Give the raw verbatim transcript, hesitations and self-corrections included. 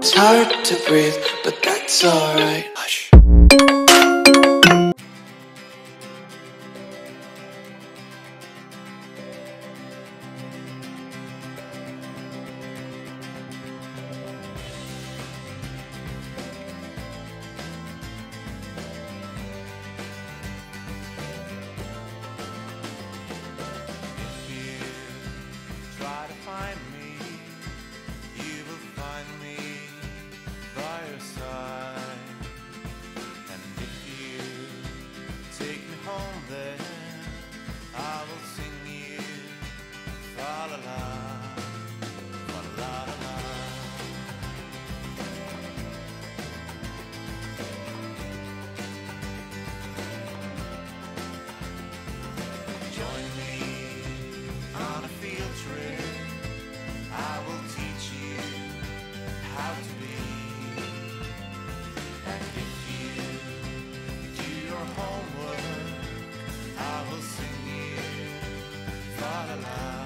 It's hard to breathe, but that's alright. Hush. Try to find me, you will find me by your side. And if you take me home then I will sing you fa la la, fa la la la. Join me on a field trip, I will teach you how to be. And if you do your homework, I will sing you fa la la.